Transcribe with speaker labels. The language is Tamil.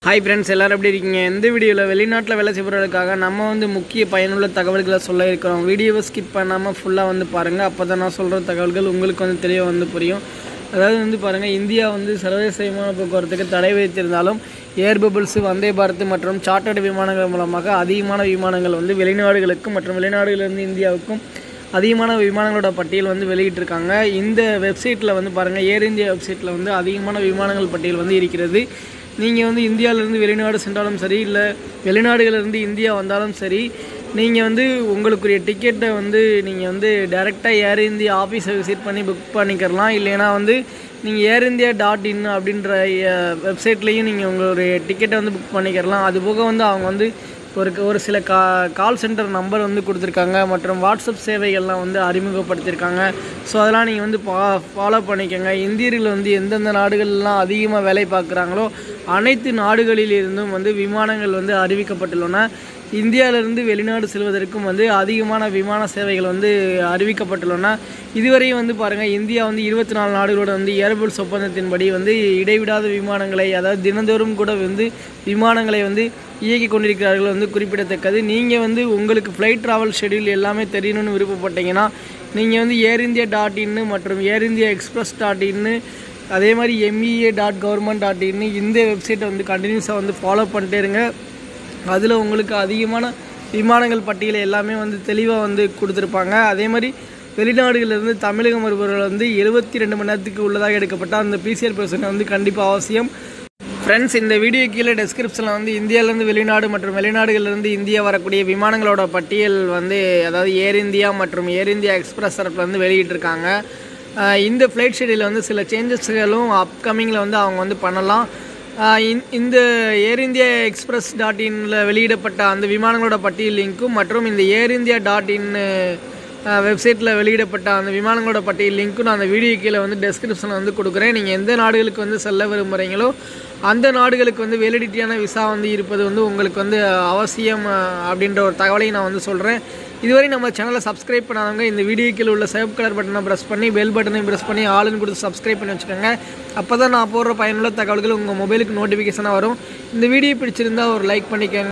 Speaker 1: ஹாய் ஃப்ரெண்ட்ஸ், எல்லோரும் எப்படி இருக்கீங்க? இந்த வீடியோவில் வெளிநாட்டில் வேலை செய்பவர்களுக்காக நம்ம முக்கிய பயனுள்ள தகவல்களை சொல்ல இருக்கிறோம். வீடியோவை ஸ்கிப் பண்ணாமல் ஃபுல்லாக பாருங்கள். அப்போ தான் நான் சொல்கிற தகவல்கள் உங்களுக்கு தெளிவாக புரியும். அதாவது பாருங்கள், இந்தியா சர்வதேச விமான போக்குவரத்துக்கு தடை விதித்திருந்தாலும் ஏர்பபிள்ஸ், வந்தே பாரத் மற்றும் சார்ட்டர்டு விமானங்கள் மூலமாக அதிகமான விமானங்கள் வெளிநாடுகளுக்கும் மற்றும் வெளிநாடுகளிலிருந்து இந்தியாவுக்கும் அதிகமான விமானங்களோட பட்டியல் வெளியிட்டிருக்காங்க. இந்த வெப்சைட்டில் பாருங்கள், ஏர் இந்தியா வெப்சைட்டில் அதிகமான விமானங்கள் பட்டியல் இருக்கிறது. நீங்கள் இந்தியாவிலேருந்து வெளிநாடு சென்றாலும் சரி, இல்லை வெளிநாடுகளிலிருந்து இந்தியா வந்தாலும் சரி, நீங்கள் உங்களுக்குரிய டிக்கெட்டை நீங்கள் டைரெக்டாக ஏர் இந்தியா ஆஃபீஸை விசிட் பண்ணி புக் பண்ணிக்கிறலாம். இல்லைனா நீங்கள் airindia.in அப்படின்ற வெப்சைட்லேயும் நீங்கள் உங்களுடைய டிக்கெட்டை புக் பண்ணிக்கிறலாம். அதுபோக அவங்க ஒரு சில கால் சென்டர் நம்பர் கொடுத்துருக்காங்க மற்றும் வாட்ஸ்அப் சேவைகள்லாம் அறிமுகப்படுத்தியிருக்காங்க. ஸோ அதெல்லாம் நீங்கள் ஃபாலோ பண்ணிக்கோங்க. இந்தியர்கள் எந்தெந்த நாடுகள்லாம் அதிகமாக வேலை பார்க்குறாங்களோ அனைத்து நாடுகளிலிருந்தும் விமானங்கள் அறிவிக்கப்பட்டுள்ளன. இந்தியாவிலிருந்து வெளிநாடு செல்வதற்கும் அதிகமான விமான சேவைகள் அறிவிக்கப்பட்டுள்ளன. இதுவரையும் பாருங்கள், இந்தியா 24 நாடுகளோட ஏர்பல்ஸ் ஒப்பந்தத்தின்படி இடைவிடாத விமானங்களை, அதாவது தினந்தோறும் கூட விமானங்களை இயக்கி கொண்டிருக்கிறார்கள் குறிப்பிடத்தக்கது. நீங்கள் உங்களுக்கு ஃப்ளைட் ட்ராவல் ஷெடியூல் எல்லாமே தெரியணும்னு விருப்பப்பட்டீங்கன்னா நீங்கள் airindia.in மற்றும் airindia.express.in அதே மாதிரி mea.government.in இந்த வெப்சைட்டை கண்டினியூஸாக ஃபாலோ பண்ணிட்டே இருங்க. அதில் உங்களுக்கு அதிகமான விமானங்கள் பட்டியலை எல்லாமே தெளிவாக கொடுத்துருப்பாங்க. அதே மாதிரி வெளிநாடுகளிலிருந்து தமிழகம் வருபவர்கள் 72 மணி நேரத்துக்கு உள்ளதாக எடுக்கப்பட்ட அந்த PCR பரிசோதனை கண்டிப்பாக அவசியம். ஃப்ரெண்ட்ஸ், இந்த வீடியோ கீழே டெஸ்கிரிப்ஷனில் இந்தியாவிலேருந்து வெளிநாடு மற்றும் வெளிநாடுகளிலிருந்து இந்தியா வரக்கூடிய விமானங்களோட பட்டியல் அதாவது ஏர் இந்தியா மற்றும் ஏர் இந்தியா எக்ஸ்பிரஸ் தரப்பில் வெளியிட்டிருக்காங்க. இந்த ஃப்ளைட் ஷெடியூலில் சில சேஞ்சஸ்களும் அப்கமிங்கில் அவங்க பண்ணலாம். இந்த airindia.express.in வெளியிடப்பட்ட அந்த விமானங்களோட பட்டியல் லிங்க்கும் மற்றும் இந்த airindia.in வெப்சைட்டில் வெளியிடப்பட்ட அந்த விமானங்களோட பட்டியல் லிங்க்கும் நான் அந்த வீடியோ கீழே டெஸ்கிரிப்ஷனில் கொடுக்குறேன். நீங்கள் எந்த நாடுகளுக்கு செல்ல விரும்புகிறீங்களோ அந்த நாடுகளுக்கு வேலிடிட்டியான விசா இருப்பது உங்களுக்கு அவசியம் அப்படின்ற ஒரு தகவலையும் நான் சொல்கிறேன். இதுவரை நம்ம சேனலை சப்ஸ்கிரைப் பண்ணாதவங்க இந்த வீடியோ கீழே உள்ள சிவப்பு கலர் பட்டனை ப்ரெஸ் பண்ணி பெல் பட்டனை ப்ரெஸ் பண்ணி ஆளுன்னு கொடுத்து சப்ஸ்கிரைப் பண்ணி வச்சுக்கோங்க. அப்போ தான் நான் போடுற பயனுள்ள தகவல்கள் உங்கள் மொபைலுக்கு நோட்டிஃபிகேஷனாக வரும். இந்த வீடியோ பிடிச்சிருந்தால் ஒரு லைக் பண்ணிக்கோங்க.